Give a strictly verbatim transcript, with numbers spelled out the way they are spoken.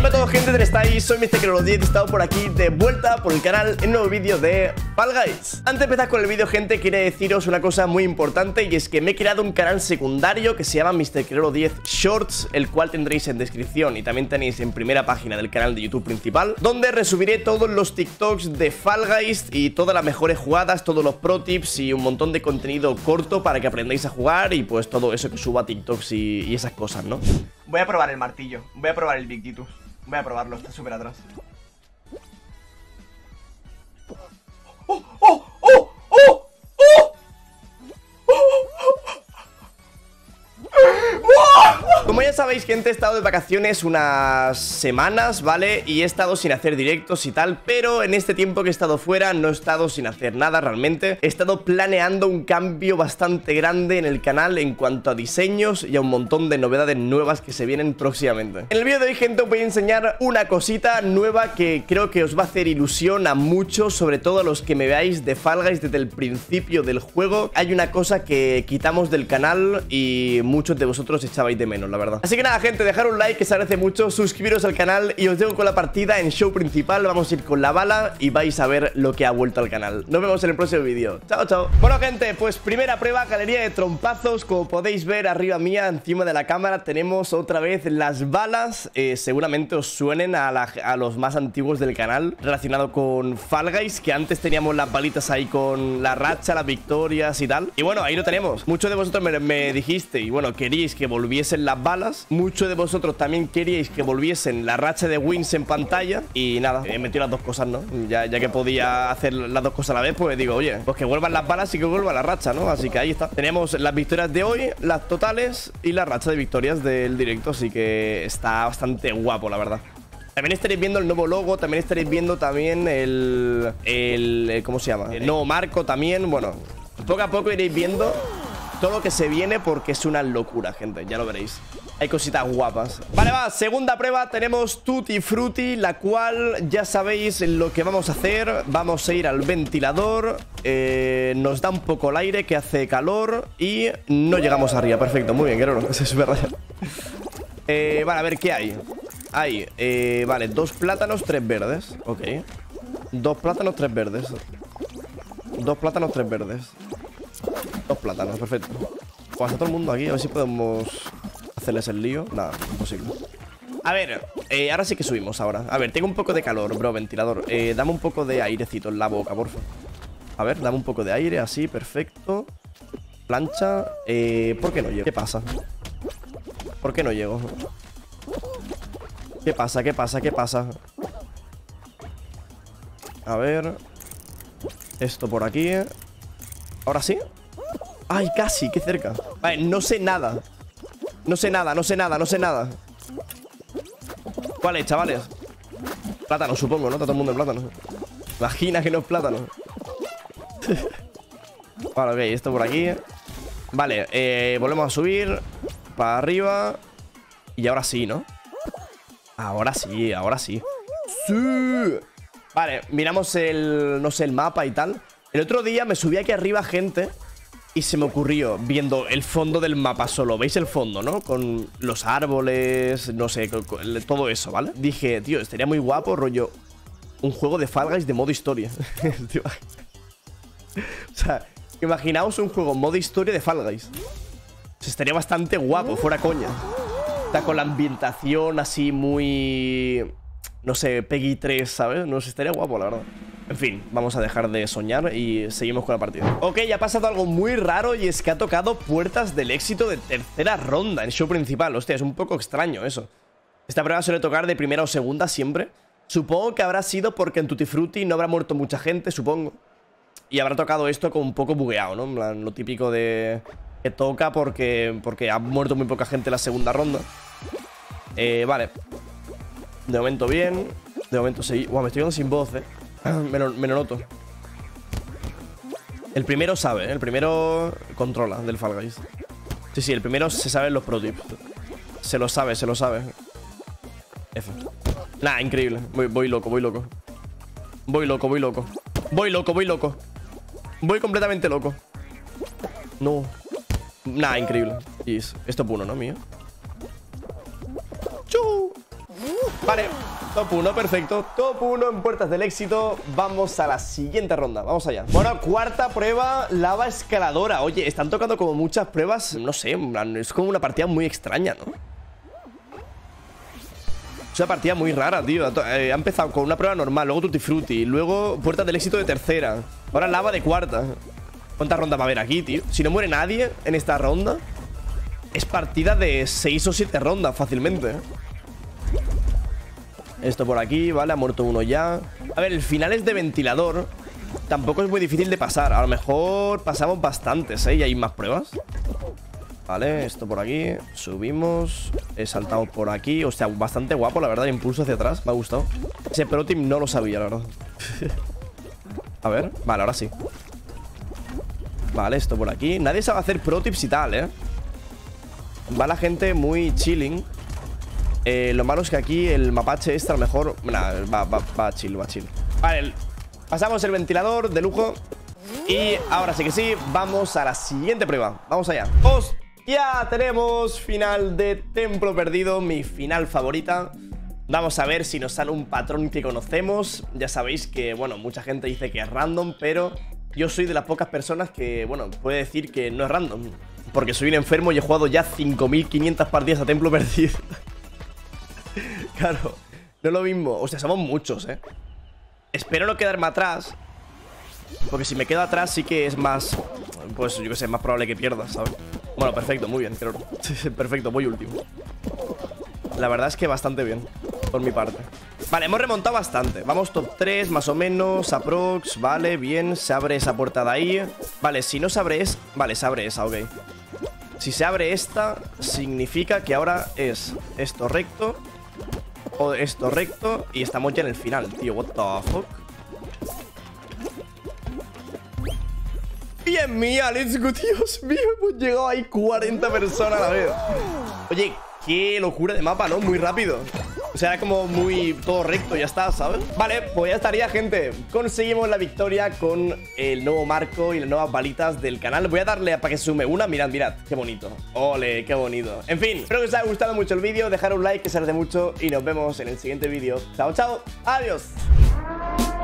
Hola a todos, gente, ¿dónde estáis? Soy mister Crero diez y he estado por aquí de vuelta por el canal en un nuevo vídeo de Fall Guys. Antes de empezar con el vídeo, gente, quería deciros una cosa muy importante, y es que me he creado un canal secundario que se llama mister Crero diez Shorts, el cual tendréis en descripción y también tenéis en primera página del canal de YouTube principal, donde resubiré todos los TikToks de Fall Guys y todas las mejores jugadas, todos los pro tips y un montón de contenido corto para que aprendáis a jugar y pues todo eso que suba a TikToks y, y esas cosas, ¿no? Voy a probar el martillo, voy a probar el Big Titus. Voy a probarlo, está súper atrás. ¡Oh! ¡Oh! ¡Oh! ¡Oh! ¡Oh! Como ya sabéis, gente, he estado de vacaciones unas semanas, ¿vale? Y he estado sin hacer directos y tal, pero en este tiempo que he estado fuera no he estado sin hacer nada realmente. He estado planeando un cambio bastante grande en el canal en cuanto a diseños y a un montón de novedades nuevas que se vienen próximamente. En el vídeo de hoy, gente, os voy a enseñar una cosita nueva que creo que os va a hacer ilusión a muchos, sobre todo a los que me veáis de Fall Guys desde el principio del juego. Hay una cosa que quitamos del canal y muchos de vosotros echabais de menos, la verdad. Así que nada, gente, dejar un like que se agradece mucho, suscribiros al canal y os dejo con la partida en show principal. Vamos a ir con la bala y vais a ver lo que ha vuelto al canal. Nos vemos en el próximo vídeo. Chao, chao. Bueno, gente, pues primera prueba, galería de trompazos. Como podéis ver arriba mía, encima de la cámara, tenemos otra vez las balas. eh, Seguramente os suenen a, la, a los más antiguos del canal relacionado con Fall Guys, que antes teníamos las balitas ahí con la racha, las victorias y tal. Y bueno, ahí lo tenemos. Muchos de vosotros me, me dijiste, y bueno, queríais que volviesen las balas. Muchos de vosotros también queríais que volviesen la racha de wins en pantalla. Y nada, he metido las dos cosas, ¿no? Ya, ya que podía hacer las dos cosas a la vez, pues digo, oye, pues que vuelvan las balas y que vuelva la racha, ¿no? Así que ahí está. Tenemos las victorias de hoy, las totales y la racha de victorias del directo. Así que está bastante guapo, la verdad. También estaréis viendo el nuevo logo, también estaréis viendo también el... el ¿cómo se llama? El nuevo marco también. Bueno, poco a poco iréis viendo todo lo que se viene, porque es una locura, gente, ya lo veréis. Hay cositas guapas. Vale, va, segunda prueba. Tenemos Tutti Frutti, la cual ya sabéis lo que vamos a hacer. Vamos a ir al ventilador. eh, Nos da un poco el aire, que hace calor. Y no llegamos arriba, perfecto, muy bien, Guerrero. Se sube raya. eh, Vale, a ver, ¿qué hay? Hay, eh, vale, dos plátanos, tres verdes. Ok. Dos plátanos, tres verdes. Dos plátanos, tres verdes. Dos plátanos, perfecto. Pues a todo el mundo aquí, a ver si podemos hacerles el lío. Nada, imposible. A ver, eh, ahora sí que subimos ahora. A ver, tengo un poco de calor, bro, ventilador. eh, Dame un poco de airecito en la boca, porfa. A ver, dame un poco de aire, así, perfecto. Plancha, eh, ¿por qué no llego? ¿Qué pasa? ¿Por qué no llego? ¿Qué pasa? ¿Qué pasa? ¿Qué pasa? A ver. Esto por aquí. ¿Ahora sí? ¡Ay, casi! ¡Qué cerca! Vale, no sé nada. No sé nada, no sé nada, no sé nada. ¿Cuál es, chavales? Plátano, supongo, ¿no? Está todo el mundo en plátano. Imagina que no es plátano. Vale, ok, esto por aquí. Vale, eh, volvemos a subir para arriba. Y ahora sí, ¿no? Ahora sí, ahora sí. ¡Sí! Vale, miramos el... no sé, el mapa y tal. El otro día me subí aquí arriba, gente, y se me ocurrió, viendo el fondo del mapa solo. ¿Veis el fondo, no? Con los árboles, no sé, con, con, todo eso, ¿vale? Dije, tío, estaría muy guapo, rollo, un juego de Fall Guys de modo historia. O sea, imaginaos un juego modo historia de Fall Guys. O sea, estaría bastante guapo, fuera coña. Está con la ambientación así muy... no sé, Peggy tres, ¿sabes? No sé, estaría guapo, la verdad. En fin, vamos a dejar de soñar y seguimos con la partida. Ok, ya ha pasado algo muy raro, y es que ha tocado puertas del éxito de tercera ronda en show principal. Hostia, es un poco extraño eso. Esta prueba suele tocar de primera o segunda siempre. Supongo que habrá sido porque en Tutti Frutti no habrá muerto mucha gente, supongo. Y habrá tocado esto como un poco bugueado, ¿no? En plan, lo típico de... que toca porque, porque ha muerto muy poca gente en la segunda ronda. Eh, vale. De momento bien. De momento sí. Wow, me estoy quedando sin voz, eh. Me lo, me lo noto. El primero sabe, ¿eh? El primero controla del Fall Guys. Sí, sí, el primero se sabe los pro tips. Se lo sabe, se lo sabe. F. Nah, increíble. Voy, voy loco, voy loco. Voy loco, voy loco. Voy loco, voy loco. Voy completamente loco. No. Nah, increíble. Y es, esto es uno, ¿no, mío? ¡Chu! Vale, top uno, perfecto. Top uno en puertas del éxito. Vamos a la siguiente ronda, vamos allá. Bueno, cuarta prueba, lava escaladora. Oye, están tocando como muchas pruebas. No sé, es como una partida muy extraña, ¿no? Es una partida muy rara, tío. eh, Ha empezado con una prueba normal, luego Tutti Frutti, luego puertas del éxito de tercera, ahora lava de cuarta. ¿Cuántas rondas va a haber aquí, tío? Si no muere nadie en esta ronda, es partida de seis o siete rondas fácilmente, ¿eh? Esto por aquí, vale, ha muerto uno ya. A ver, el final es de ventilador. Tampoco es muy difícil de pasar. A lo mejor pasamos bastantes, ¿eh? Y hay más pruebas. Vale, esto por aquí. Subimos. He saltado por aquí. O sea, bastante guapo, la verdad. El impulso hacia atrás, me ha gustado. Ese pro tip no lo sabía, la verdad. A ver, vale, ahora sí. Vale, esto por aquí. Nadie sabe hacer pro tips y tal, ¿eh? Va la gente muy chilling. Eh, lo malo es que aquí el mapache este a lo mejor... Nah, va, va, va chill, va chill. Vale, pasamos el ventilador de lujo. Y ahora sí que sí, vamos a la siguiente prueba. Vamos allá. ¡Hostia! Tenemos final de Templo Perdido, mi final favorita. Vamos a ver si nos sale un patrón que conocemos. Ya sabéis que, bueno, mucha gente dice que es random, pero yo soy de las pocas personas que, bueno, puede decir que no es random, porque soy un enfermo y he jugado ya cinco mil quinientas partidas a Templo Perdido. Claro, no es lo mismo. O sea, somos muchos, ¿eh? Espero no quedarme atrás, porque si me quedo atrás sí que es más... Pues yo qué sé, más probable que pierdas, ¿sabes? Bueno, perfecto, muy bien, creo. Perfecto, voy último. La verdad es que bastante bien, por mi parte. Vale, hemos remontado bastante. Vamos top tres, más o menos, aprox. Vale, bien, se abre esa puerta de ahí. Vale, si no se abre es... Vale, se abre esa, ok. Si se abre esta, significa que ahora es esto recto o esto recto. Y estamos ya en el final, tío. What the fuck. Bien mía, let's go, Dios mío. Hemos llegado ahí cuarenta personas a la vez. Oye, qué locura de mapa, ¿no? Muy rápido. O sea, era como muy todo recto, ya está, ¿sabes? Vale, pues ya estaría, gente. Conseguimos la victoria con el nuevo marco y las nuevas balitas del canal. Voy a darle para que se sume una. Mirad, mirad, qué bonito. Ole, qué bonito. En fin, espero que os haya gustado mucho el vídeo. Dejar un like, que se agradece mucho. Y nos vemos en el siguiente vídeo. Chao, chao. Adiós.